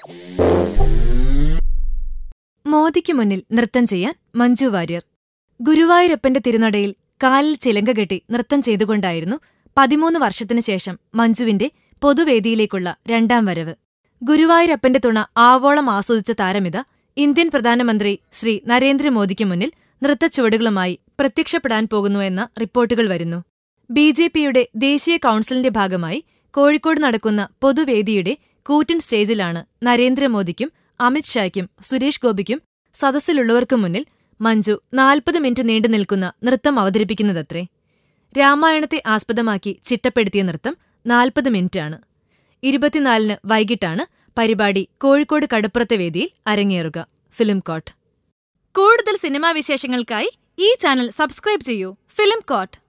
മോദിക്ക് മുന്നിൽ നൃത്തം ചെയ്യാൻ മഞ്ജു വാര്യർ. ഗുരുവായൂരപ്പന്റെ തിരുനടയിൽ കാലിൽ ചിലങ്ക കെട്ടി നൃത്തം ചെയ്തുകൊണ്ടായിരുന്നു 13 വർഷത്തിനു ശേഷം മഞ്ജുവിന്റെ പൊതുവേദിയിലേക്കുള്ള രണ്ടാം വരവ്. ഗുരുവായൂരപ്പന്റെ തുണ ആവോളം ആസ്വദിച്ച താരമിത ഇന്ത്യൻ പ്രധാനമന്ത്രി ശ്രീ നരേന്ദ്രമോദിക്ക് മുന്നിൽ നൃത്തച്ചുവടുകളുമായി പ്രത്യക്ഷപ്പെടാൻ പോകുന്നു എന്ന റിപ്പോർട്ടുകൾ വരുന്നു. ബിജെപിയുടെ ദേശീയ കൗൺസിലിന്റെ ഭാഗമായി കോഴിക്കോട് നടക്കുന്ന പൊതുവേദിയുടെ കൂറ്റൻ സ്റ്റേജിലാണ് നരേന്ദ്രമോദിക്കും അമിത്ഷായ്ക്കും സുരേഷ് ഗോപിക്കും സദസ്സിലുള്ളവർക്കും മുന്നിൽ മഞ്ജു 40 മിനിറ്റ് നീണ്ടുനിൽക്കുന്ന നൃത്തം അവതരിപ്പിക്കുന്നതത്രേ. രാമായണത്തെ ആസ്പദമാക്കി ചിട്ടപ്പെടുത്തിയ നൃത്തം 40 മിനിറ്റാണ്. 24-ന് വൈകിട്ടാണ് പരിപാടി കോഴിക്കോട് കടപ്പുറത്തെ വേദിയിൽ അരങ്ങേറുക. Film court. കൂടുതൽ സിനിമാ വിശേഷങ്ങൾക്കായി ഈ ചാനൽ സബ്സ്ക്രൈബ് ചെയ്യൂ. Film coat.